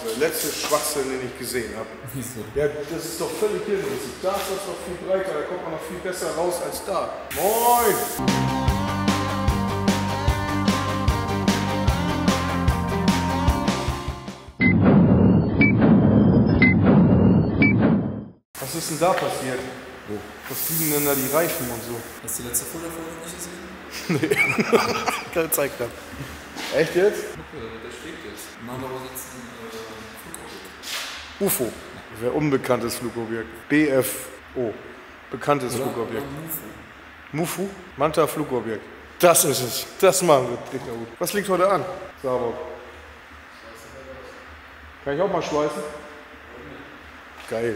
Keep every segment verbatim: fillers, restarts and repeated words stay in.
letzte Schwachsinn, den ich gesehen habe. Wieso? Ja, das ist doch völlig hirnrissig. Da ist das doch viel breiter, da kommt man noch viel besser raus als da. Moin! Was ist denn da passiert? Wo? Was liegen denn da die Reifen und so? Hast du die letzte Folge nicht gesehen? Nee, keine Zeit gehabt. Echt jetzt? Okay, der steht jetzt. Normalerweise sitzt ein äh, Flugobjekt. U F O. Sehr unbekanntes Flugobjekt. B F O. Bekanntes Oder? Flugobjekt. Oder Mufu. Mufu? Manta Flugobjekt. Das ist es. Das machen wir. Dicker Hut. Was liegt heute an? Saarburg. Kann ich auch mal schweißen? Geil.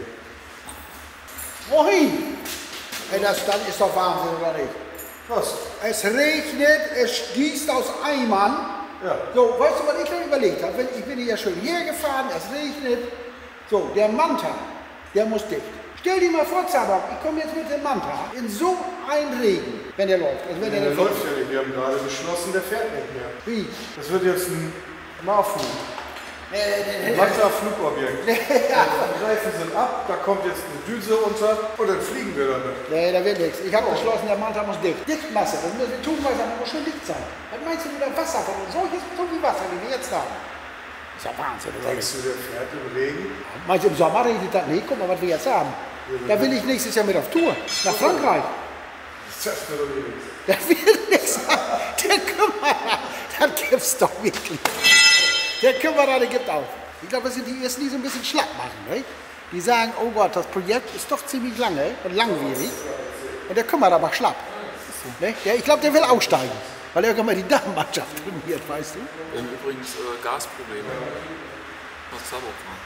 Moin! Ey, das, das ist doch Wahnsinn, oder nicht? Was? Es regnet, es gießt aus Eimern. Ja. So, weißt du, was ich mir überlegt habe? Wenn- Ich bin hier schön hergefahren, es regnet. So, der Manta, der muss dicht. Stell dir mal vor, Zabak, ich komme jetzt mit dem Manta in so einen Regen, wenn der läuft. Also wenn Ja, der der läuft ja nicht. Wir haben gerade beschlossen, der fährt nicht mehr. Wie? Das wird jetzt ein Marfu. Äh, äh, Manta Flugobjekt. Die Reifen sind ab, da kommt jetzt eine Düse unter und dann fliegen wir damit. Nee, da wird nichts. Ich habe beschlossen, der Manta muss dicht. Dichtmasse, das muss Tuchwasser, das muss schon dicht sein. Was meinst du, wie das Wasser von solches so wie Wasser, wie wir jetzt haben? Das ist ja Wahnsinn. oder Denkst du, der fährt im Regen? nicht? Meinst du, im Sommer regnet das nicht? Guck mal, was wir jetzt haben. Da will ich nächstes Jahr mit auf Tour. Nach Frankreich. Das sagt mir doch eh nichts. Da will nichts. Der Kümmerer, das gibt's doch wirklich. Der Kümmerer, der gibt auf. Ich glaube, das sind die ersten, die so ein bisschen schlapp machen. Ne? Die sagen, oh Gott, das Projekt ist doch ziemlich lange und langwierig. Und der Kümmerer macht schlapp. Ne? Ja, ich glaube, der will aussteigen. Weil er irgendwann mal die Damenmannschaft trainiert, weißt du? Wir haben übrigens äh, Gasprobleme. Nach Saarburg fahren.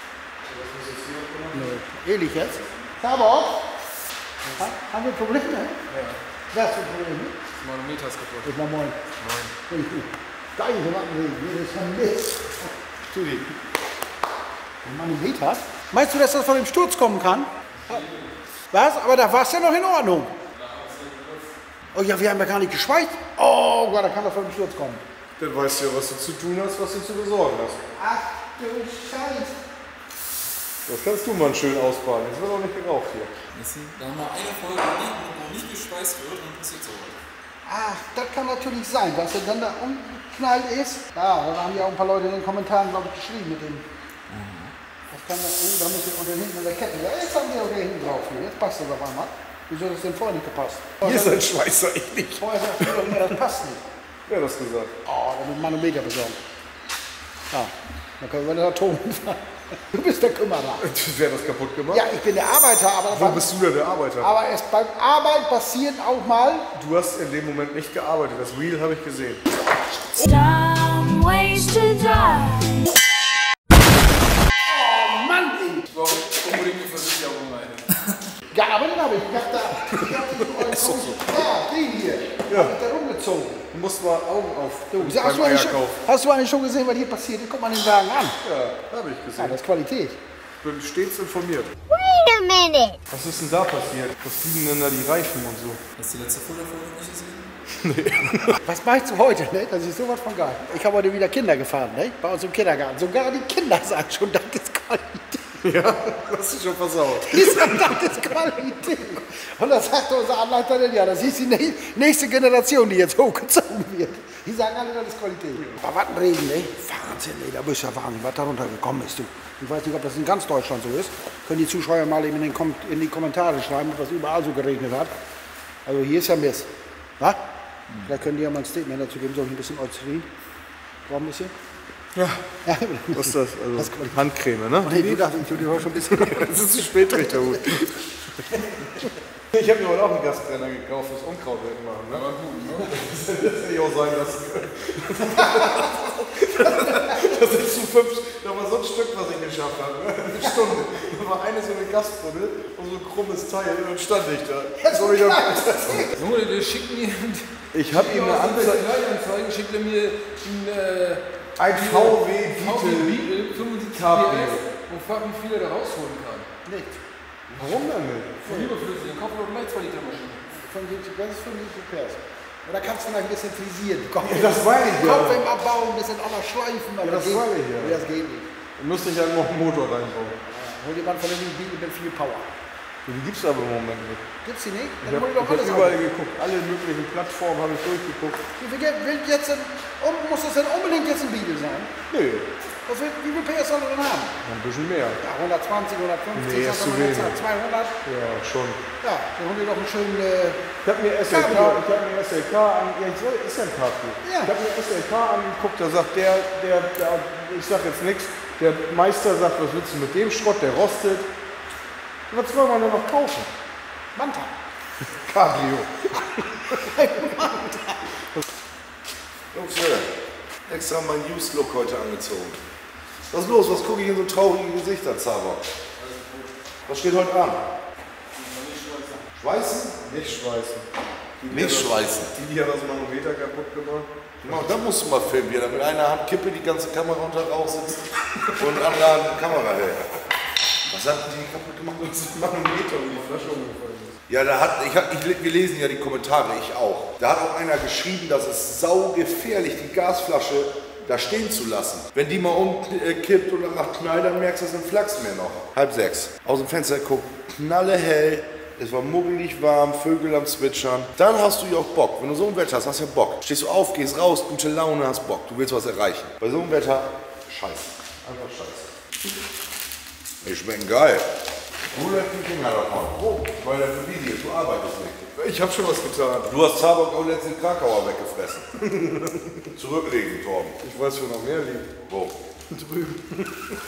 Nee. Ehrlich jetzt? Tabor? Ha? Haben wir Probleme? Ja. Was für Probleme? Das Manometer ist kaputt. Ich mal moin. Nein. Geil, wir machen hier, das ist ein Mist. Studi. Ein Manometer? Meinst du, dass das von dem Sturz kommen kann? Was? Aber da war es ja noch in Ordnung. Oh ja, wir haben ja gar nicht geschweißt. Oh Gott, da kann doch von dem Sturz kommen. Dann weißt du ja, was du zu tun hast, was du zu besorgen hast. Ach du Scheiße. Das kannst du mal schön ausbaden. Jetzt wird auch nicht geraucht hier. Da haben wir eine Folge, wo nicht geschweißt wird und dann passiert so was. Ach, das kann natürlich sein, dass er dann da umknallt ist. Ja, da haben ja auch ein paar Leute in den Kommentaren, glaube ich, geschrieben mit dem. Das kann das, oh, da muss ich unter hinten an der Kette. Ja, jetzt haben wir auch hinten drauf hier. Jetzt passt das auf einmal. Wieso hat das denn vorher nicht gepasst? Ihr seid Schweißer, ich nicht. Vorher sagt ihr doch immer, das passt nicht. Wer hat das gesagt? Oh, da muss man einen Meter besorgen. Ja, dann können wir den Atom fahren. Du bist der Kümmerer. Wer hat das kaputt gemacht? Ja, ich bin der Arbeiter, aber, Wo bist du denn der Arbeiter? aber es beim Arbeit passiert auch mal. Du hast in dem Moment nicht gearbeitet. Das Reel habe ich gesehen. Some ways to die. Oh Mann! Warum unbedingt die Versicherung rein? Gearbeitet habe ich. Ich hab da. Ich hab die so, so. Ja, den hier. Ja. Hab ich da rumgezogen. Du musst mal Augen auf Du, beim hast, du eigentlich schon, Eierkauf. hast du eigentlich schon gesehen, was hier passiert? Guck mal den Wagen an. Ja, habe ich Ja, gesehen. das ist Qualität. Ich bin stets informiert. Wait a minute. Was ist denn da passiert? Was liegen denn da die Reifen und so? Hast du die letzte Folge nicht gesehen? Was meinst du heute? Ne? Das ist sowas von geil. Ich habe heute wieder Kinder gefahren, ne? Bei uns im Kindergarten. Sogar die Kinder sagen schon, das ist Qualität. Ja, das ist schon versaut. Die sagen, das ist Qualität. Und da sagt unser Anleiter dann, ja, das ist die nä- nächste Generation, die jetzt hochgezogen wird. Die sagen alle, das ist Qualität. Aber was ein Regen, ne? Wahnsinn, ey, da bist du ja Wahnsinn, was da runtergekommen ist, du. Ich weiß nicht, ob das in ganz Deutschland so ist. Können die Zuschauer mal eben in, den Kom in die Kommentare schreiben, ob das überall so geregnet hat. Also hier ist ja Mist. Was? Vielleicht können die ja mal ein Statement dazu geben, soll ich ein bisschen Eucerin? Brauchen ein bisschen? Ja. Ja. Was ist das? Also Das ist Qualität. Handcreme, ne? Nee, du dachtest, ich tue die heute schon ein bisschen. Das ist zu spät, Richterhut. Ich habe mir heute auch einen Gasbrenner gekauft, das Unkraut wegmachen. Ne? Aber gut, ne? Das hätte ich auch sein lassen können. Das sind zu fünf, da war so ein Stück, was ich geschafft habe. Ne? Eine Stunde. Da war eine so eine Gasbuddel und so ein krummes Teil und dann stand ich da. So, ich hab, Junge, der schickt mir ich habe ihm eine Anzeige. Anzeige, schickt er mir ein äh, Ein V W Beetle fünfundsiebzig P Cabrio. S und fragt, wie viel er da rausholen kann. Nicht. Warum denn nicht? Von überflüssig, dann kaufen wir doch gleich zwei Liter Maschine. fünfundsiebzig P S, fünfundsiebzig P S. Und da kannst du vielleicht ein bisschen frisieren. Kopf, Ja, das weiß ich ja. Kopf im Abbauen, ein bisschen auch noch schleifen. Aber Ja, das geht, weiß ich ja. Nee, das geht nicht. Dann müsste ich ja noch einen Motor reinbauen. Hol dir mal von dem Beetle mit viel Power. Die gibt's aber im Moment nicht. Gibt's die nicht? Ich Dann habe hol dir doch hab alles überall rein. geguckt, alle möglichen Plattformen habe ich durchgeguckt. Wie viel Geld will jetzt denn, um, muss das denn unbedingt jetzt ein Beetle sein? Nee, Was will, wie viel P S soll er denn haben? ein bisschen mehr. Ja, hundertzwanzig, hundertfünfzig, Nee, ist sagt zu man jetzt, wenig. zweihundert. Ja, schon. Ja, dann hol dir doch einen schönen... Äh, Ich habe mir S L K, Cabrio. ich hab mir S L K an, ja, ich soll, ist ja ein Cabrio. Ja. Ich habe mir S L K angeguckt, da sagt der, der, der, ich sag jetzt nichts, der Meister sagt, was willst du mit dem Schrott, der rostet. Was soll man denn noch kaufen? Manta. Cabrio. Jungs, äh, extra meinen Used-Look heute angezogen. Was ist los? Was gucke ich in so traurige Gesichter, Zaber? Was steht heute an? Schweißen? Nicht schweißen. Nicht schweißen. Die, die hat das Manometer kaputt gemacht. Genau, da musst du mal filmen, wie er mit einer Hand Kippe die ganze Kamera unter Rauch sitzt und mit der anderen Kamera hält. Was hat die kaputt gemacht? Das Manometer, wo die Flasche umgefallen ist. Ja, da hat, ich hab, ich, wir lesen ja die Kommentare, ich auch. Da hat auch einer geschrieben, dass es saugefährlich die Gasflasche da stehen zu lassen. Wenn die mal umkippt und dann macht Knall, dann merkst du, es sind Flachs mehr noch. Halb sechs. Aus dem Fenster guckt, knallehell. Es war muggelig warm, Vögel am Zwitschern. Dann hast du ja auch Bock. Wenn du so ein Wetter hast, hast du ja Bock. Stehst du auf, gehst raus, gute Laune, hast Bock. Du willst was erreichen. Bei so einem Wetter, scheiße. Einfach scheiße. Die schmecken geil. Du lässt die Finger davon. Oh, weil der für die ist, du arbeitest nicht. Ich habe schon was getan. Du hast Zabok auch letzten Krakauer weggefressen. Zurücklegen, Torben. Ich weiß, wo noch mehr liegt. Wo? Drüben.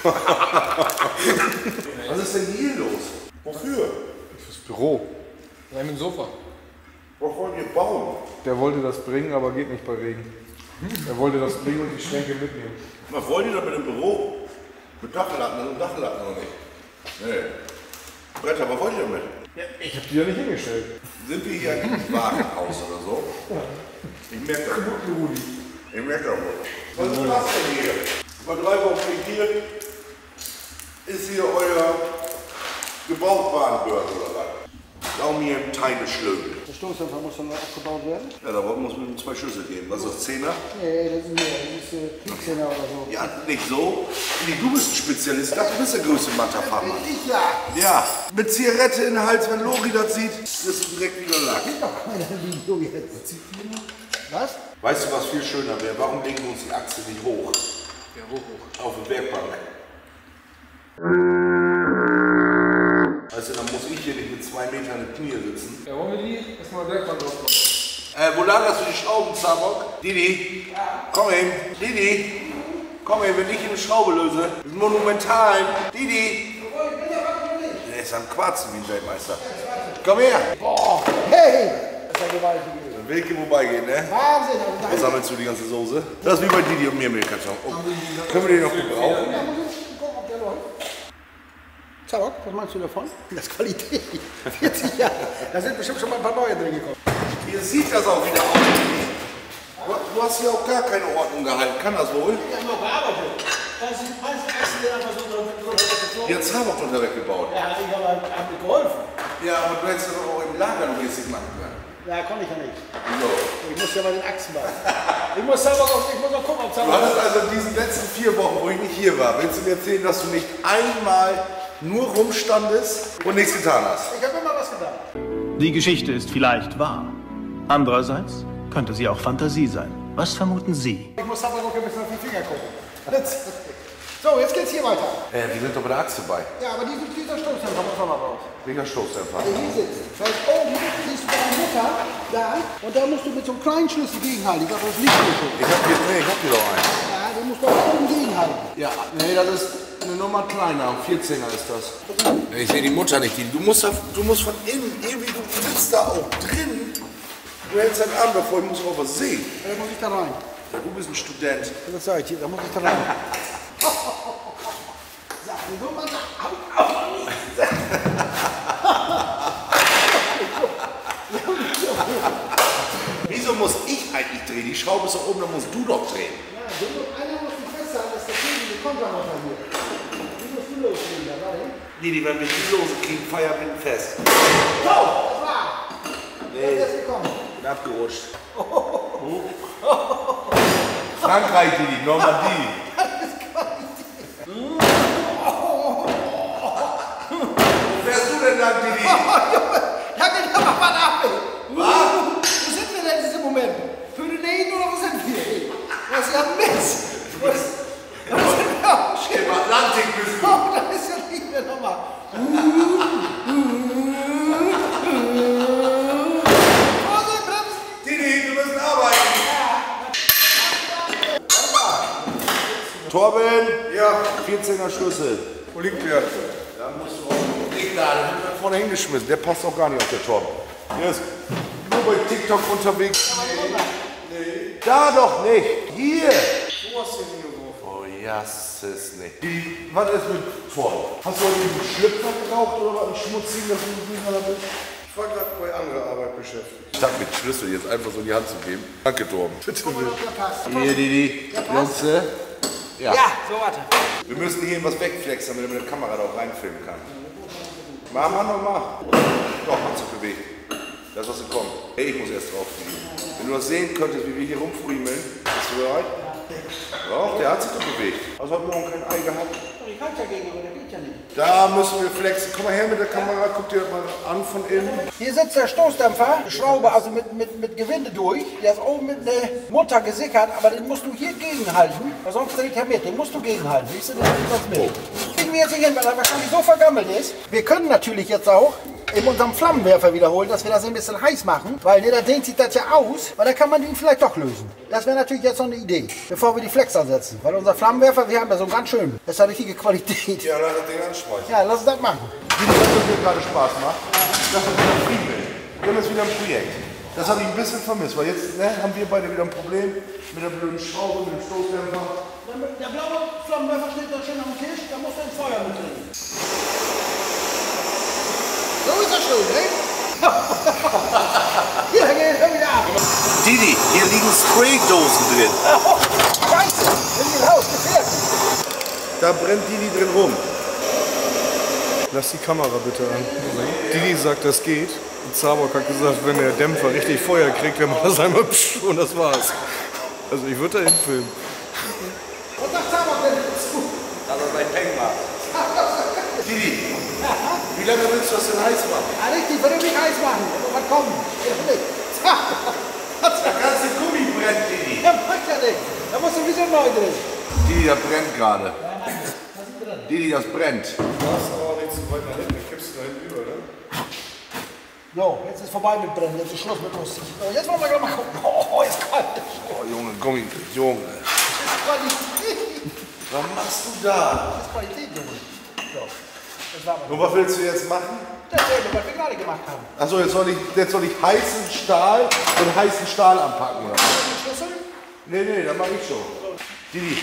Was ist denn hier los? Wofür? Fürs Büro. Nein, mit dem Sofa. Was wollt ihr bauen? Der wollte das bringen, aber geht nicht bei Regen. Er wollte das bringen und die Schränke mitnehmen. Was wollt ihr da mit dem Büro? Mit Dachtellatten und Dachtellatten noch nicht? Nee. Bretter, was wollt ihr damit? Ich habe die ja nicht hingestellt. Sind wir hier im Warenhaus oder so? Ich merke das. Ich merke das wohl. Was ist das denn hier? Über drei Wochen hier ist hier euer Gebrauchtwarenbörse oder was? Sau mir im Teile Schlögel. Der Stoßdämpfer muss dann noch abgebaut werden. Ja, da muss man zwei Schlüssel geben. Was ist das, Zehner? Nee, das ist, das ist äh, Kriegszehner oder so. Ja, nicht so. Nee, du bist ein Spezialist. Das, du bist der größte Manta-Fachmann. Ich ja. Ja, mit Zigarette in den Hals, wenn Lori das sieht, ist es direkt wieder Lack. Gibt doch keiner Video jetzt. Was? Weißt du, was viel schöner wäre? Warum legen wir uns die Achse nicht hoch? Ja, hoch, hoch. Auf der Werkbank. Weißt du, dann muss ich hier nicht mit zwei Metern in Knie sitzen. Ja, wollen wir die erstmal Werkbank draufkommen? Äh, wo lagerst du die Schrauben, Zabok? Didi, komm hin. Didi, komm hin, wenn ich eine Schraube löse. Das ist monumental. Didi. Der ist am Quarzen wie ein Weltmeister. Komm her. Boah, hey! Das ist ja gewaltig. Dann will ich hier vorbeigehen, ne? Wahnsinn. Also Was sammelst du die ganze Soße? Das ist wie bei Didi und mir mit dem Karton. Oh, können wir den noch gebrauchen? da muss ich gucken, ob der läuft. Zabok, was meinst du davon? Das ist Qualität. vierzig Jahre. Da sind bestimmt schon mal ein paar neue drin gekommen. Hier sieht das auch wieder aus. Du, du hast hier auch gar keine Ordnung gehalten. Kann das wohl? Ich habe noch gearbeitet. Das ist alles Achsen, der einfach so so Die hat Zabok drunter weggebaut. Ja, ich habe hab mir geholfen. Ja, aber du hättest das doch auch im Lager noch mäßig machen können. Ja, konnte ich ja nicht. So. Ich muss ja bei den Achsen bauen. Ich muss selber auch, ich muss auch gucken, ob Du Zabok. hattest also in diesen letzten vier Wochen, wo ich nicht hier war, willst du mir erzählen, dass du nicht einmal nur rumstandest und nichts getan hast? Ich habe immer was getan. Die Geschichte ist vielleicht wahr. Andererseits könnte sie auch Fantasie sein. Was vermuten Sie? Ich muss Zabok noch ein bisschen auf die Finger gucken. So, jetzt geht's hier weiter. Äh, wir sind doch bei der Achse bei. Ja, aber diese, dieser Stoßdämpfer muss auch noch raus. Welcher Stoßdämpfer? Der hier sitzt. Das heißt, oben siehst du deine Mutter da und da musst du mit so einem kleinen Schlüssel gegenhalten. Ich glaube, das ist nicht so. Ich hab hier, nee, ich hab hier doch einen. Ja, du musst doch oben gegenhalten. Ja, nee, das ist eine Nummer kleiner. vierzehner ist das. Ich sehe die Mutter nicht. Du musst, da, du musst von innen, irgendwie, du sitzt da auch drin. Du hältst deinen Arm davor, ich muss auch was sehen. Da muss ich da rein. Ja, du bist ein Student. Das sag ich dir, da muss ich da rein. Sag mir so, Mann. Au, au. Wieso muss ich eigentlich drehen? Die Schraube ist doch oben, dann musst du doch drehen. Ja, du musst, einer muss die festhalten, dass der Kegel kommt dann noch bei mir. Wie musst du loslegen, da warte. Nee, die werden wir die Lose kriegen, feiern mit dem Fest. So, das war. Nee, Der ist gekommen. bin abgerutscht. Frankreich, die Normandie. Das ist Qualität. Torben! Ja, vierzehner Schlüssel. wo liegt der? Da musst du auch nicht da, den haben wir vorne hingeschmissen. Der passt auch gar nicht auf der Torben. Der ist nur bei TikTok unterwegs. Nee. Nee. Da doch nicht. Hier. Wo hast du den hingeworfen? Oh, ja, es ist nicht. Die, was ist mit Torben? Hast du heute einen Schlüpfer geraucht oder was? Einen schmutzigen, dass du nicht mehr bist? Ich war gerade bei anderer Arbeit beschäftigt. Ich hab mir den Schlüssel jetzt einfach so in die Hand zu geben. Danke, Torben. Bitte Guck mal, ob der passt. Hier, Didi. Jungs, ja. Ja, so warte. Wir müssen hier was wegflexen, damit er mit der Kamera da auch reinfilmen kann. Mach mal nochmal. Doch, hat sich bewegt. Das was kommt. Hey, ich muss erst drauf fliegen. Wenn du das sehen könntest, wie wir hier rumfriemeln. Bist du bereit? Doch, der hat sich doch bewegt. Also hat morgen kein Ei gehabt. Ich halte dagegen, aber der geht ja nicht. Da müssen wir flexen. Komm mal her mit der Kamera, guck dir das mal an von innen. Hier sitzt der Stoßdämpfer, Schraube, also mit, mit, mit Gewinde durch. Der ist oben mit der Mutter gesickert, aber den musst du hier gegenhalten, weil sonst dreht er mit. Den musst du gegenhalten. Siehst du, den nimmt sonst mit. Kriegen wir jetzt nicht hin, weil er wahrscheinlich so vergammelt ist. Wir können natürlich jetzt auch in unserem Flammenwerfer wiederholen, dass wir das ein bisschen heiß machen, weil ne, da dehnt sich das ja aus, weil dann kann man den vielleicht doch lösen. Das wäre natürlich jetzt noch eine Idee, bevor wir die Flex ansetzen. Weil unser Flammenwerfer, wir haben ja so ganz schön, das hat richtige Qualität. Ja, lass das Ding anschmeißen. Ja, lass uns das machen. Wie das mir gerade Spaß macht, dass wir wieder friemeln. Wir haben jetzt wieder ein Projekt. Das habe ich ein bisschen vermisst, weil jetzt ne, haben wir beide wieder ein Problem mit der blöden Schraube, mit dem Stoßdämpfer. Der blaue Flammenwerfer steht da schön am Tisch, da muss ein Feuer mit drin. So ist das schön, ne? Hier, geht hör wieder ab. Didi, hier liegen Spraydosen drin. Oh, Scheiße, in die Haus, gefährlich. Da brennt Didi drin rum. Lass die Kamera bitte an. Didi sagt, das geht. Und Zabok hat gesagt, wenn der Dämpfer richtig Feuer kriegt, dann macht das einmal psch und das war's. Also ich würde da hinfilmen. Was sagt Zabok denn dazu? Dass er sein Peng macht. Didi, wie lange willst du das denn heiß machen? Ja, richtig, würde mich heiß machen. Was kommen? Ja, nicht. Der ganze Gummi brennt, Didi. Ja, macht ja nichts. Da muss sowieso neu drin. Didi, das brennt gerade. Didi, das brennt. Du darfst aber nicht zu weit nach hinten, dann kippst du da hinten über, ne? So, jetzt ist vorbei mit Brennen, jetzt ist Schluss mit lustig. So, jetzt wollen wir gleich mal gucken. Oh, ist kalt. Oh, Junge, Gummi, Junge. Das ist Qualität. Was machst du da? Das ist Qualität, Junge. So, das war mal. Und was willst du jetzt machen? Dasselbe, was wir gerade gemacht haben. Achso, jetzt soll ich, jetzt soll ich heißen Stahl und heißen Stahl anpacken, oder? Den Schlüssel? Nee, nee, das mache ich schon. Didi,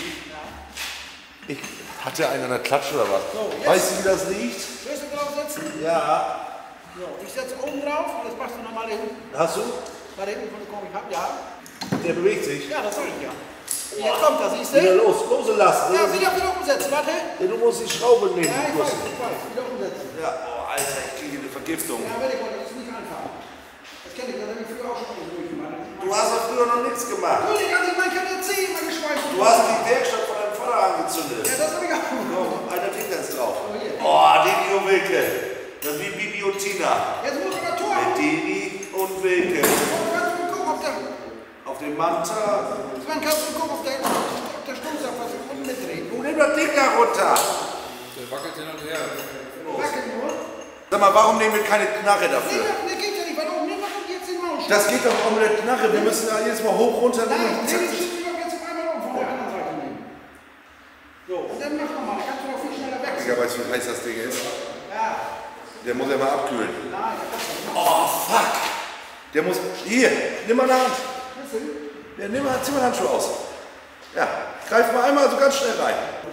ich hatte einen an der Klatsche oder was? So, jetzt. Weißt du, wie das riecht? Schlüssel draufsetzen. Ja. So, ich setze oben drauf und das machst du nochmal hinten. Hast du? Da hinten von der Komik hab, ja. Der bewegt sich. Ja, das soll ich ja. Jetzt kommt das, siehst du? Wieder los, loslassen. Ja, wieder, wieder umsetzen, warte. Ja, du musst die Schraube nehmen. Ja, ich du weiß, musst- ich weiß. Wieder umsetzen. Ja, oh, Alter, ich kriege eine Vergiftung. Ja, werde ich mal, das ist nicht einfach. Das kenne ich, das habe ich früher auch schon mal durchgemacht. Du hast ja früher noch nichts gemacht. König, als ich mein Kind erzählen, mal geschweißt. Du hast die Werkstatt von deinem Vater angezündet. Ja, das habe ich auch gemacht. Alter, Finger ist drauf. Oh, Didi und Wilke. Das ist wie Bibi und Tina. Jetzt muss ich mal Tor. Mit Didi und Wilke. Kannst du gucken, ob der, Auf dem Manta. Sven, kannst du gucken, ob der, ob der Stoßdämpfer sich unten mitdreht. Du nimm das Ding da runter. Der wackelt hin und her. Wackelt nur. Sag mal, warum nehmen wir keine Knarre Nee, dafür? das geht ja nicht, weil oben nicht und jetzt den Maus. Das geht doch auch mit der Knarre. Wir müssen da jedes Mal hoch, runter, Nein, nehmen. nee, Zack, ich zack. schiebe doch jetzt auf einmal um von der anderen Seite nehmen. So, und dann mach nochmal, dann kannst du noch viel schneller wechseln. Digga, weißt du, wie heiß das Ding ist? Ja. Der muss ja mal abkühlen. Nein, das kannst du nicht. Oh, fuck. Der muss. Hier, nimm mal eine Hand. Schlüssel. Ja, nimm mal, zieh mal Handschuhe aus. Ja, greif mal einmal so ganz schnell rein.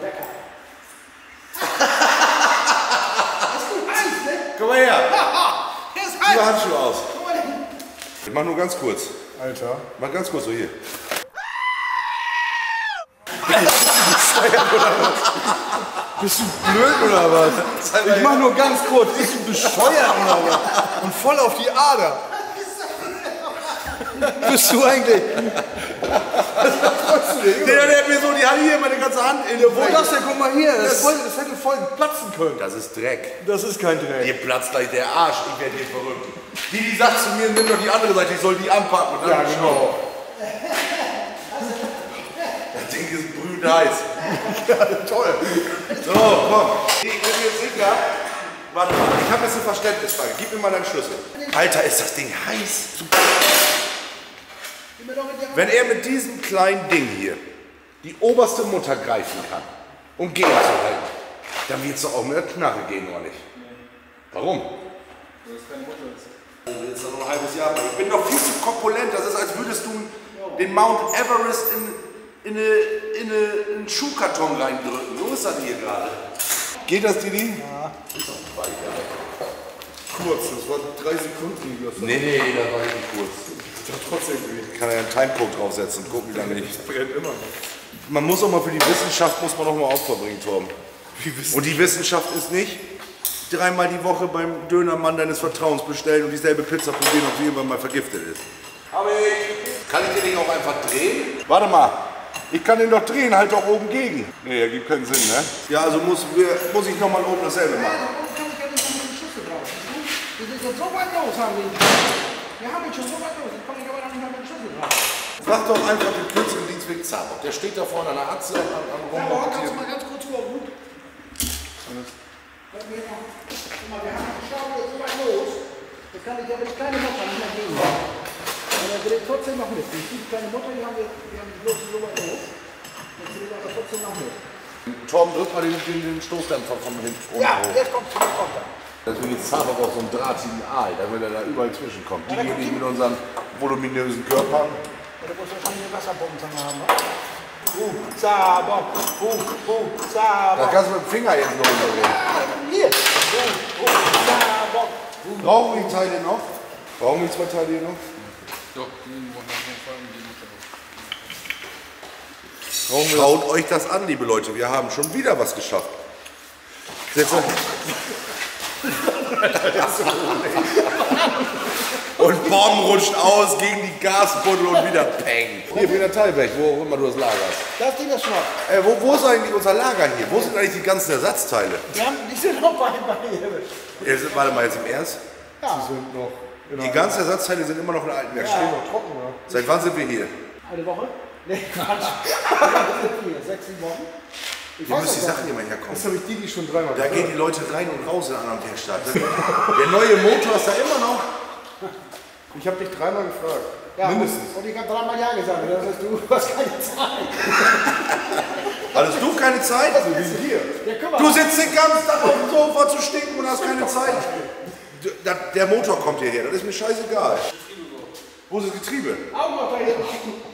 Das ist gut heiß, ne? Komm mal her. Der ist Zieh mal heiß. Handschuhe aus. Guck mal hin. Ich mach nur ganz kurz. Alter. Mach ganz kurz so hier. Bist du blöd oder was? Ich mach nur ganz kurz. Bist du bescheuert oder was? Und voll auf die Ader. Bist du eigentlich? Der, der hat mir so, die hat hier meine ganze Hand in Wo das denn? Guck mal hier. Das, voll, das hätte voll platzen können. Das ist Dreck. Das ist kein Dreck. Hier platzt gleich der Arsch. Ich werde hier verrückt. Die, die sagt zu mir, nimm doch die andere Seite, ich soll die anpacken. Und dann Ja, genau. Das Ding ist brühend heiß. Ja, toll. So, komm. Ich bin mir sicher. Warte mal, ich habe jetzt eine Verständnisfrage. Gib mir mal deinen Schlüssel. Alter, ist das Ding heiß? Gib mir doch mit der Wenn er mit diesem kleinen Ding hier die oberste Mutter greifen kann, um gegenzuhalten, dann wird es doch auch mit der Knarre gehen, oder nicht? Warum? Weil es keine Mutter ist. Jetzt noch ein halbes Jahr. Ich bin doch viel zu korpulent. Das ist, als würdest du den Mount Everest in, in, eine, in, eine, in einen Schuhkarton reindrücken. So ist das hier gerade. Geht das, Didi? Ja. Kurz, das war drei Sekunden. Das Nee, nee, das war richtig kurz. ist doch trotzdem gut. Ich kann ja einen Timecode draufsetzen und gucken, wie lange ich. Das brennt immer noch. Man muss auch mal für die Wissenschaft muss man auch mal Opfer bringen, Torben. Und die Wissenschaft ist nicht dreimal die Woche beim Dönermann deines Vertrauens bestellen und dieselbe Pizza probieren, ob sie irgendwann mal vergiftet ist. Aber ich, kann ich den nicht auch einfach drehen? Warte mal, ich kann den doch drehen, halt doch oben gegen. Nee, das gibt keinen Sinn, ne? Ja, also muss, muss ich nochmal oben dasselbe machen. Wir sind jetzt so weit los, haben wir. Wir haben jetzt schon so weit los. Jetzt komme ich aber noch nicht mal mit dem Schlüssel drauf. Frag doch einfach den Künstlerdienstweg Zabock. Der steht da vorne an der Achse am, am Ja, aber kannst du Rummontieren. mal ganz kurz hoch. Wenn wir noch, guck mal, wir haben die Schraube jetzt so weit los. Da kann ich ja mit kleine Mutter nicht mehr gehen. Aber er dreht trotzdem noch mit. Die kleine Mutter, die haben wir, wir haben die bloß so weit los. Jetzt dreht er aber trotzdem noch mit. Torben, drück mal den, den, den Stoßdämpfer von hinten Ja, hoch. jetzt kommt es runter. Deswegen ist Zabock auch so ein drahtigen Aal, da will er da überall zwischenkommen. Die, die mit unseren voluminösen Körpern. Ja, du musst wahrscheinlich eine Wasserbomben haben, ne? Uh, Zabock, uh, uh, Da Zabock. kannst du mit dem Finger jetzt noch drehen. Hier. Uh, uh, Zabock. Brauchen wir die Teile noch? Brauchen wir die zwei Teile hier noch? Doch, die wollen auf jeden Fall die Mutter. Schaut euch das an, liebe Leute. Wir haben schon wieder was geschafft. Setz euch. Und Bomben rutscht aus gegen die Gasbuddel und wieder Peng. Hier, Peter Teilberg, wo auch immer du das lagerst. Das Ding ist Schrott. Äh, wo, wo ist eigentlich unser Lager hier? Wo sind eigentlich die ganzen Ersatzteile? Die, haben, die sind noch bei mir. Äh, sind- warte mal, jetzt im Ernst? Ja, Sind noch in Die ganzen Ersatzteile sind immer noch in der alten Werkstatt. noch trocken, ja. Seit wann sind wir hier? eine Woche? Nee, Quatsch. Wir sind hier, sechs, sieben Wochen. Ich Ihr weiß müsst die das Sachen immer herkommen. Das habe ich Didi schon dreimal Da gehen die Leute rein und raus in der anderen Werkstatt. Der neue Motor ist da immer noch. Ich habe dich dreimal gefragt. Ja, Mindestens. Und ich habe dreimal Ja gesagt. Das heißt, du hast keine Zeit. Hattest du keine Zeit? Wie hier. Ja, guck mal. Du sitzt den ganzen Tag auf dem Sofa zu stinken und hast keine Zeit. Du- da- Der Motor kommt hierher, das ist mir scheißegal. Wo ist das Getriebe? Auch noch da hinten.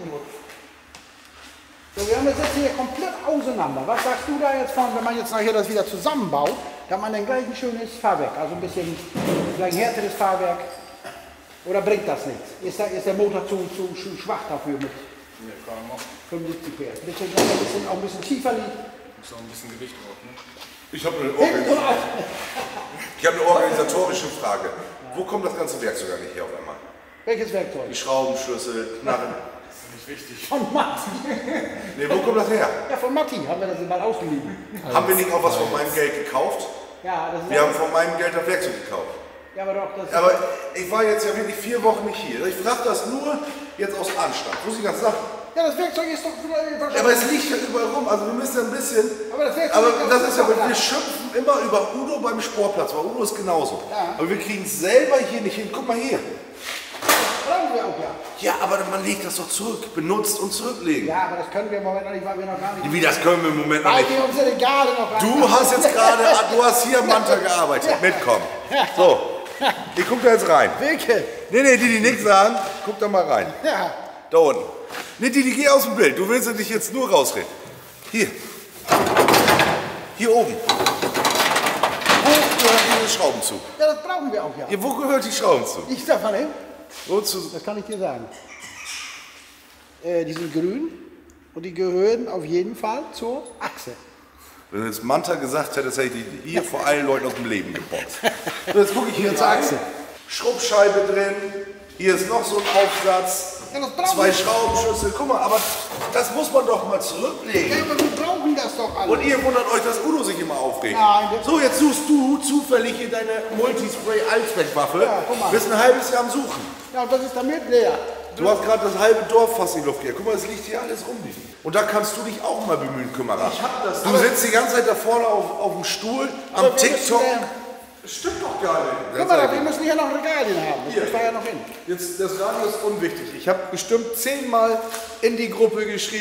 So, wir haben das jetzt hier komplett auseinander. Was sagst du da jetzt von, wenn man jetzt nachher das wieder zusammenbaut, da hat man dann gleich ein schönes Fahrwerk, also ein bisschen vielleicht ein härteres Fahrwerk. Oder bringt das nichts? Ist, da, ist der Motor zu, zu, zu schwach dafür mit Ja, kann man machen. fünfundsiebzig P S? Bisschen, ein bisschen, auch ein bisschen tiefer liegt. Muss auch ein bisschen Gewicht drauf, ne? Ich habe eine, Hinten und Organis auf. ich hab eine organisatorische Frage. Wo kommt das ganze Werkzeug eigentlich her auf einmal? Welches Werkzeug? Die Schrauben, Schlüssel, Knarren. Von Matti. Nee, wo kommt das her? Ja, von Matti haben wir das mal ausgeliehen. Haben wir nicht auch was von meinem Geld gekauft? Ja, das ist Wir haben von meinem Geld das Werkzeug gekauft. ja, aber doch, das Aber ich war jetzt ja wirklich vier Wochen nicht hier. Ich frage das nur jetzt aus Anstand. Muss ich ganz sagen. ja, das Werkzeug ist doch wieder Ja, aber es liegt ja überall rum. Also wir müssen ja ein bisschen. Aber das Werkzeug Aber ist das doch ist ja, da. wir schimpfen immer über Udo beim Sportplatz, weil Udo ist genauso. Ja. Aber wir kriegen es selber hier nicht hin. Guck mal hier. brauchen wir auch, ja. Ja, aber man legt das doch zurück. Benutzt und zurücklegen. Ja, aber das können wir im Moment noch nicht, weil wir noch gar nicht. Wie, das können wir im Moment noch Weil nicht. wir unsere Regale noch gar Du nicht. hast jetzt gerade, du hast hier am Manta gearbeitet. Mitkommen. So, ich guck da jetzt rein. Wilke. Nee, nee, die, die nichts sagen, guck da mal rein. Ja. Da unten. Nee, die, die geh aus dem Bild. Du willst dich jetzt nur rausreden. Hier. Hier oben. Wo gehören diese Schrauben zu? Ja, das brauchen wir auch, ja. Hier, wo gehört die Schrauben zu? Ich sag mal, ne? Wozu? Das kann ich dir sagen. Äh, die sind grün und die gehören auf jeden Fall zur Achse. Wenn du jetzt Manta gesagt hättest, hätte ich die hier vor allen Leuten aus dem Leben gebotzt. So, jetzt gucke ich hier zur rein. Achse. Schrubbscheibe drin. Hier ist noch so ein Aufsatz. Ja, das brauchen Zwei wir. Schraubenschlüssel. Guck mal, aber das muss man doch mal Ja, zurücklegen. aber wir brauchen das doch alle. Und ihr wundert euch, dass Udo sich immer aufregt. Nein, das- So, jetzt suchst du zufällig hier deine Multispray-Allzweckwaffe. Ja, guck mal. Bist ein halbes Jahr am Suchen. Ja, und das ist damit leer. Du hast gerade das halbe Dorf fast in die Luft gegeben. Guck mal, es liegt hier alles rum. Und da kannst du dich auch mal bemühen, Kümmerer. Ich hab das. Du sitzt die ganze Zeit da vorne auf, auf dem Stuhl, Aber am wir müssen, TikTok. äh, Das stimmt doch gar nicht. Guck mal, wir müssen hier noch Regalien haben. Das Hier. muss da ja noch hin. Jetzt, das Radio ist unwichtig. Ich habe bestimmt zehnmal in die Gruppe geschrieben,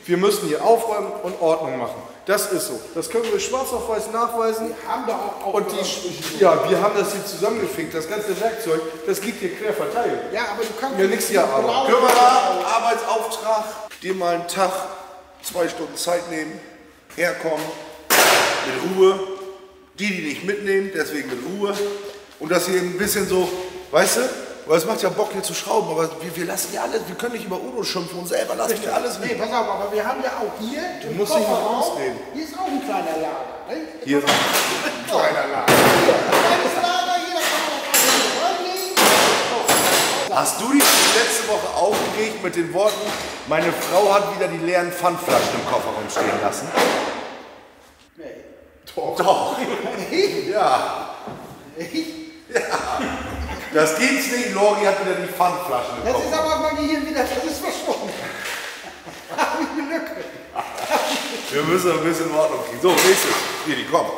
Wir müssen hier aufräumen und Ordnung machen. Das ist so. Das können wir schwarz auf weiß nachweisen. Wir haben da auch, auch Und die, ja, wir haben das hier zusammengefickt. Das ganze Werkzeug, das liegt hier quer verteilt. Ja, aber du kannst Ja, nix hier aber. blau- Können wir da Arbeitsauftrag, dir mal einen Tag, zwei Stunden Zeit nehmen, herkommen, mit Ruhe, die, die nicht mitnehmen, deswegen mit Ruhe. Und das hier ein bisschen so, weißt du, weil es macht ja Bock hier zu schrauben, aber wir, wir lassen ja alles, wir können nicht über Udo schimpfen und selber lassen wir alles Nee, liegen. pass auf, aber wir haben ja auch hier. Du musst nicht mal Kofferraum, ausreden. hier ist auch ein kleiner Lager. Ne? Hier ist ein kleiner Laden. Hier, ein kleines Lager, hier, da kann man auch reinlegen. Hast du dich letzte Woche aufgeregt mit den Worten, meine Frau hat wieder die leeren Pfandflaschen im Kofferraum stehen lassen? Nee. Doch. Doch. Ja. Ja. Das gibt's nicht, Lori hat wieder die Pfandflaschen im Das ist Kofferraum. aber mal hier wieder, das ist verschwunden. Hab ich eine Lücke. Wir müssen ein bisschen in Ordnung kriegen. So, nächstes. Hier, die kommen.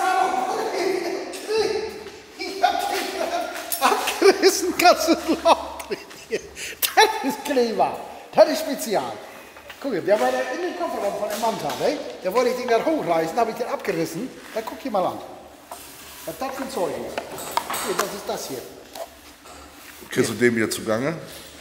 Ich hab dich gerade abgerissen, kannst du laut reden. Das ist Kleber. Das ist Spezial. Guck mal, der war da in den Kofferraum von dem Manta, ne? Da wollte ich den gerade hochreißen, habe ich den abgerissen. Da guck hier mal an. Was das für ein Zeug ist. Hier, das ist das hier. Kriegst du den wieder zugange?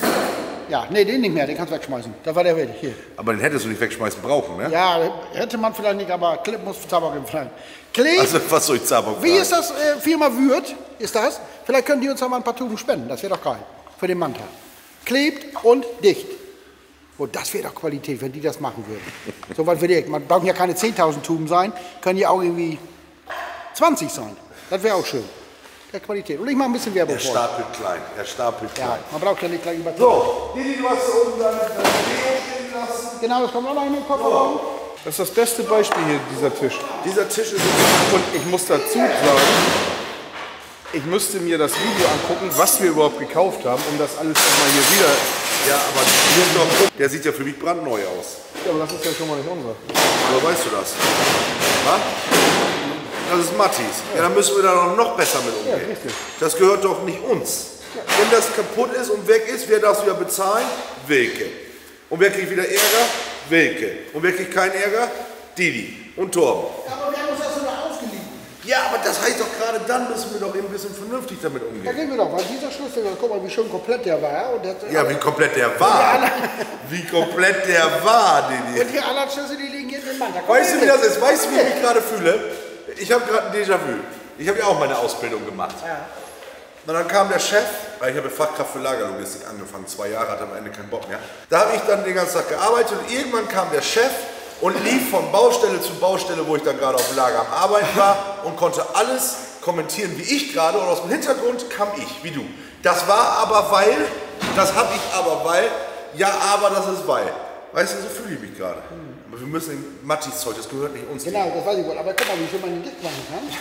Ja, nee, den nicht mehr, den kannst du wegschmeißen. Da war der weg, hier. Aber den hättest du nicht wegschmeißen brauchen, ne? Ja, hätte man vielleicht nicht, aber Clip muss Tabak empfehlen. Clip, Also, was soll ich Zabok wie ist das, äh, Firma Würth, ist das? Vielleicht können die uns auch mal ein paar Tuben spenden, das wäre doch geil. Für den Manta. Klebt und dicht. Und das wäre doch Qualität, wenn die das machen würden. So was würde ich. Man brauchen ja keine zehntausend Tuben sein, können ja auch irgendwie zwanzig sein. Das wäre auch schön. Der Qualität. Und ich mache ein bisschen Werbung Er vor. stapelt klein. Er stapelt Ja, klein. man braucht ja nicht gleich über. So, Didi, du hast da unten deine Deo stehen lassen. Genau, das kommt auch noch in den Kofferraum. Das ist das beste Beispiel hier, dieser Tisch. Dieser Tisch ist... Und ich muss dazu sagen, ich müsste mir das Video angucken, was wir überhaupt gekauft haben, um das alles nochmal hier wieder... Ja, aber hier noch, der sieht ja für mich brandneu aus. Ja, aber das ist ja schon mal nicht unser. Oder weißt du das? Was? Das ist Mattis. Ja, dann müssen wir da noch- noch besser mit umgehen. Ja, richtig. Das gehört doch nicht uns. Wenn das kaputt ist und weg ist, wer darf es wieder bezahlen? Wilke. Und wer kriegt wieder Ärger? Wilke. Und wer kriegt keinen Ärger? Didi und Torben. Aber wir haben uns das sogar ausgeliehen. Ja, aber das heißt doch gerade dann müssen wir doch eben ein bisschen vernünftig damit Da umgehen. gehen wir doch, weil dieser Schlüssel, guck mal, wie schön komplett der war. Und, das, Ja, wie komplett der war. Wie komplett der war, Didi. und die anderen Schlüssel, die liegen hier in dem Mann. Da kommt Weißt du, wie der das ist? Weißt du, wie ich mich gerade fühle? Ich habe gerade ein Déjà-vu. Ich habe ja auch meine Ausbildung gemacht. Ja. Und dann kam der Chef, weil ich habe Fachkraft für Lagerlogistik angefangen, zwei Jahre, hatte am Ende keinen Bock mehr. Da habe ich dann den ganzen Tag gearbeitet und irgendwann kam der Chef und lief von Baustelle zu Baustelle, wo ich dann gerade auf dem Lager am Arbeiten war und konnte alles kommentieren, wie ich gerade, und aus dem Hintergrund kam ich, wie du. Das war aber weil, das habe ich aber weil, ja aber das ist weil. Weißt du, so fühle ich mich gerade. Aber wir müssen den Mattis Zeug, das gehört nicht uns. Genau, das weiß ich wohl. Aber guck mal, wie schön man den dick machen kann.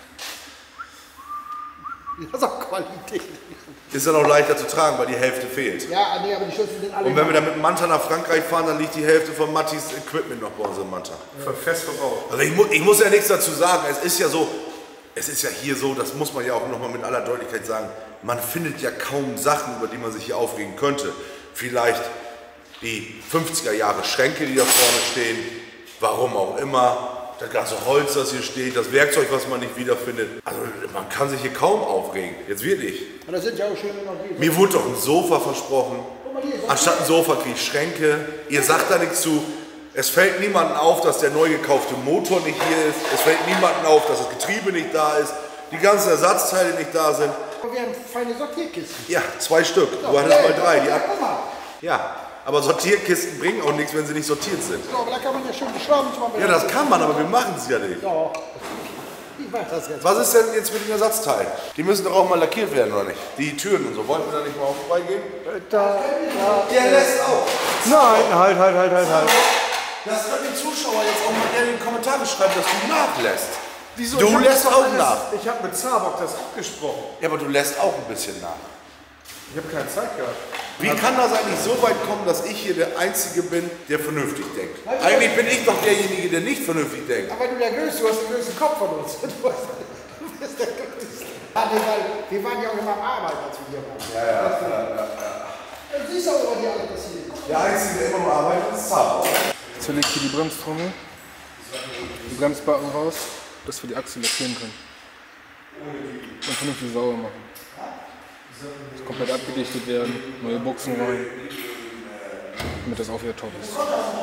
Das ist auch Qualität. Ist ja noch leichter zu tragen, weil die Hälfte fehlt. Ja, nee, aber die Schlüssel sind alle... Und wenn wir dann mit dem Manta nach Frankreich fahren, dann liegt die Hälfte von Mattis Equipment noch bei unserem Manta. Fest verbaut. Also ich, mu ich muss ja nichts dazu sagen. Es ist ja so, es ist ja hier so, das muss man ja auch nochmal mit aller Deutlichkeit sagen, man findet ja kaum Sachen, über die man sich hier aufregen könnte. Vielleicht die fünfziger Jahre Schränke, die da vorne stehen, warum auch immer. Das ganze Holz, das hier steht, das Werkzeug, was man nicht wiederfindet. Also man kann sich hier kaum aufregen. Jetzt wirklich. Und das sind ja auch schöne noch hier. Mir wurde doch ein Sofa versprochen. Anstatt ein Sofa kriege ich Schränke. Ihr sagt da nichts zu. Es fällt niemandem auf, dass der neu gekaufte Motor nicht hier ist. Es fällt niemandem auf, dass das Getriebe nicht da ist. Die ganzen Ersatzteile nicht da sind. Wir haben feine Sortierkisten. Ja, zwei Stück. Du hattest mal drei. Die Ja, hat, guck mal. ja, aber Sortierkisten bringen auch nichts, wenn sie nicht sortiert sind. So, aber da kann man ja schön die Schrauben zum Beispiel... Ja, das kann man, aber wir machen es ja nicht. Doch. Ich weiß das jetzt. Was ist denn jetzt mit den Ersatzteilen? Die müssen doch auch mal lackiert werden, oder nicht? Die Türen und so. Wollten wir da nicht mal auch vorbeigehen? Da, da. Der lässt auch. Nein, halt, halt, halt, halt, halt. Das können die Zuschauer jetzt auch mal gerne in die Kommentare schreiben, dass du nachlässt. Wieso? Du Ich hab lässt das auch alles- nach. Ich habe mit Zabok das abgesprochen. Ja, aber du lässt auch ein bisschen nach. Ich habe keine Zeit gehabt. Wie kann das eigentlich so weit kommen, dass ich hier der Einzige bin, der vernünftig denkt? Eigentlich bin ich doch derjenige, der nicht vernünftig denkt. Aber du der Größte, du hast den größten Kopf von uns. Du bist du bist der Größte. Ah, nee, weil wir waren ja auch immer am Arbeiten, als wir hier waren. Ja, ja, ja. ja, ja. Du siehst auch, was hier alles passiert. Der Einzige, der immer noch arbeitet, ist Zabok. zerlegt hier die Bremstrommel, die Bremsbacken raus, dass wir die Achse lackieren können. Und vernünftig sauber machen. Das komplett abgedichtet werden, neue Buchsen rein, damit das auch wieder top ist.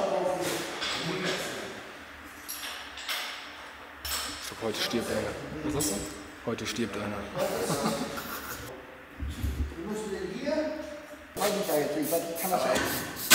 Ich glaube, heute stirbt einer. Was hast du? Heute stirbt einer. Wir müssen den hier, weiß ich da jetzt nicht, was kann das sein?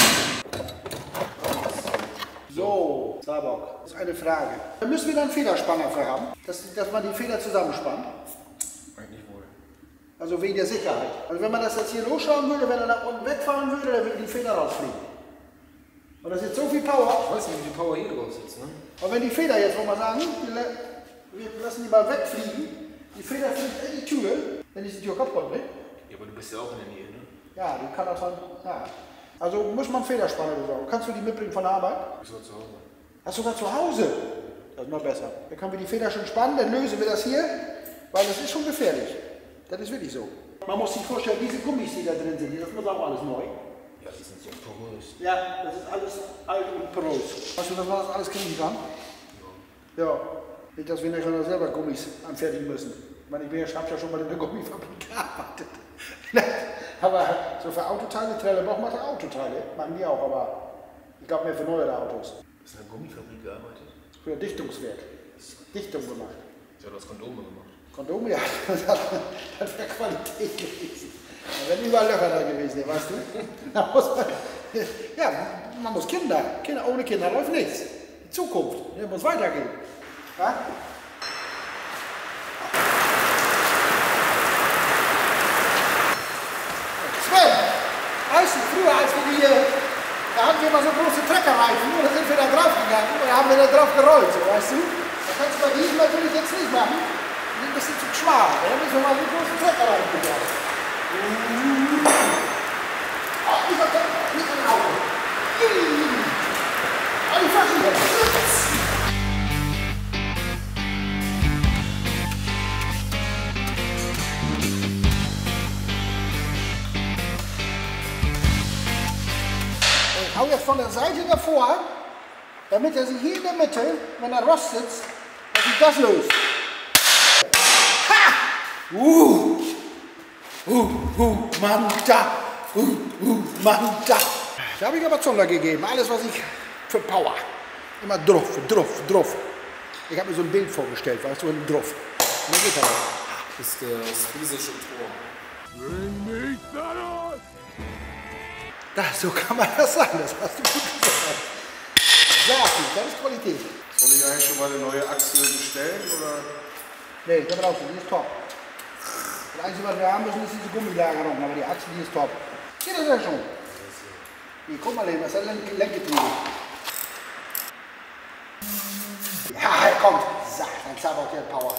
So, Sabok, das ist eine Frage. Dann müssen wir dann einen Federspanner für haben, dass, dass man die Feder zusammenspannt. Eigentlich wohl. Also wegen der Sicherheit. Also wenn man das jetzt hier losschrauben würde, wenn er nach unten wegfahren würde, dann würde die Feder rausfliegen. Und das ist jetzt so viel Power. Ich weiß nicht, wie die Power hier drauf sitzt, ne? Aber wenn die Feder jetzt, wollen wir sagen, wir lassen die mal wegfliegen, die Feder fliegt in die Tür, wenn ich die Tür kaputt bringe. Ja, aber du bist ja auch in der Nähe, ne? Ja, die kann das dann, ja. Also muss man Federspanner besorgen. Kannst du die mitbringen von der Arbeit? Ich war zu Hause. Hast du sogar zu Hause? Das ist noch besser. Dann können wir die Feder schon spannen, dann lösen wir das hier, weil das ist schon gefährlich. Das ist wirklich so. Man muss sich vorstellen, diese Gummis, die da drin sind, das ist auch alles neu. Ja, die sind so porös. Ja, das ist alles alt und porös. Weißt du, dass man das alles kriegen kann? Ja. Ja. Nicht, dass wir nicht schon selber Gummis anfertigen müssen. Ich meine, ich habe ja schon mal in der Gummifabrik gearbeitet. Aber so für Autoteile, Trelle braucht man Autoteile. Machen die auch, aber ich glaube mehr für neuere Autos. Hast du in der Gummifabrik gearbeitet? Für Dichtungswerk. Dichtung gemacht. Ja, du hast Kondome gemacht. Kondome, ja, das wäre Qualität gewesen. Da wären überall Löcher da gewesen, weißt du? Da muss man, ja, man muss Kinder. Kinder. Ohne Kinder läuft nichts. Die Zukunft, die muss weitergehen. Ja? Sven, weißt du, früher als wir hier, da hatten wir immer so große Treckerreifen, und da sind wir da drauf gegangen und da haben wir da drauf gerollt, so, weißt du? Das kannst du bei diesem natürlich jetzt nicht machen. Die sind ein bisschen zu schmal. Da müssen wir mal so große Treckerreifen gegangen. Oh, ich hab da nicht ein Auto. Oh, die Flasche hier. Ich hau jetzt von der Seite davor, damit er sich hier in der Mitte, wenn er Rost sitzt, dass sich das löst. Ha! Uh! Uh, uh, Mann, da! Uh, uh, Mann, da! Da habe ich aber Zunder gegeben. Alles, was ich für Power. Immer drauf, drauf, drauf. Ich habe mir so ein Bild vorgestellt, weißt du, ein drauf. Und dann geht er. Das ist das friesische Tor. Bring mich Thanos! Das, so kann man das sagen, das hast du gut gesagt. Ja, das ist Qualität. Soll ich eigentlich schon mal eine neue Achse bestellen, oder? Nee, da brauchst du, die ist top. Das Einzige, was wir haben müssen, ist diese Gummilagerung, aber die Achse, die ist top. Geht das ja schon. Hier, guck mal hin, das ist ein Lenk Lenkgetriebe. Ja, er kommt. So, dann zaubert der Power.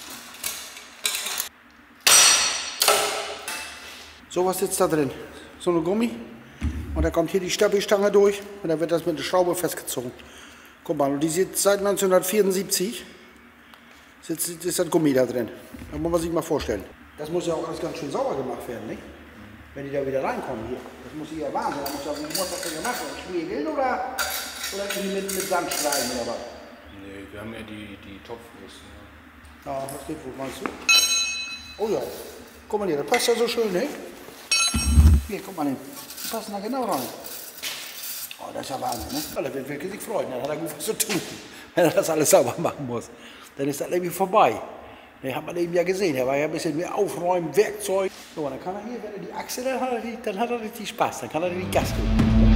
So, was sitzt da drin? So eine Gummi. Und da kommt hier die Stabilstange durch und dann wird das mit einer Schraube festgezogen. Guck mal, und die sitzt seit neunzehnhundertvierundsiebzig. Sitzt, ist das Gummi da drin. Das muss man sich mal vorstellen. Das muss ja auch alles ganz schön sauber gemacht werden, nicht? Wenn die da wieder reinkommen hier. Das muss hier ja Wahnsinn. Da muss, ja, wie muss das denn gemacht werden? Schmiergeln oder, oder mit, mit Sand schreiben oder was? Nee, wir haben ja die, die Topfgrößen. Ja. Ja, was geht wohl, meinst du? Oh ja. Guck mal hier, das passt ja so schön, ne? Hier, guck mal hin. Die passen da genau rein. Oh, das ist ja Wahnsinn, ne? Alle wird wirklich sich freuen. Dann hat er gut was zu tun. Wenn er das alles sauber machen muss. Dann ist das irgendwie vorbei. Den hat man eben ja gesehen. Er war ja ein bisschen mehr Aufräumen, Werkzeug. So, und dann kann er hier, wenn er die Achse, dann hat er, die, dann hat er richtig Spaß. Dann kann er die Gas geben.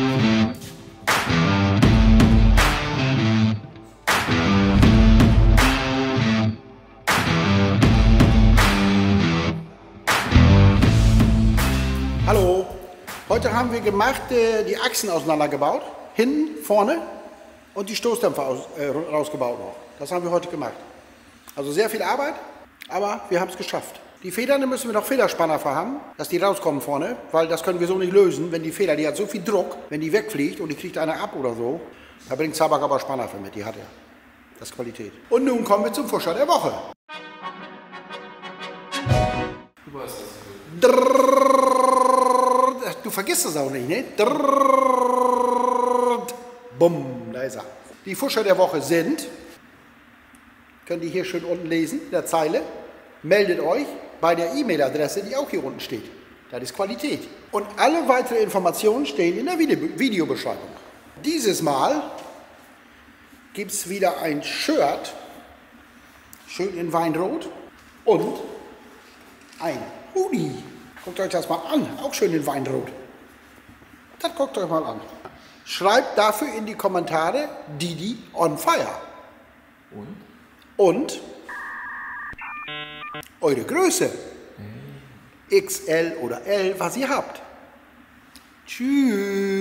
Hallo. Heute haben wir gemacht, äh, die Achsen auseinandergebaut. Hinten, vorne. Und die Stoßdämpfer aus, äh, rausgebaut noch. Das haben wir heute gemacht. Also sehr viel Arbeit, aber wir haben es geschafft. Die Federn, da müssen wir noch Federspanner für haben, dass die rauskommen vorne, weil das können wir so nicht lösen, wenn die Feder, die hat so viel Druck, wenn die wegfliegt und die kriegt einer ab oder so, da bringt Zabak aber Spanner für mit, die hat er. Das ist Qualität. Und nun kommen wir zum Fuscher der Woche. Du weißt das. Drrrr, du vergisst es auch nicht, ne? Drrrr, Bumm, da ist er. Die Fuscher der Woche sind, könnt ihr hier schön unten lesen, in der Zeile, meldet euch bei der E-Mail-Adresse, die auch hier unten steht. Das ist Qualität. Und alle weiteren Informationen stehen in der Video- Videobeschreibung. Dieses Mal gibt es wieder ein Shirt, schön in Weinrot, und ein Hoodie. Guckt euch das mal an, auch schön in Weinrot. Das guckt euch mal an. Schreibt dafür in die Kommentare Didi on Fire. Und? Und eure Größe. X L oder L, was ihr habt. Tschüss.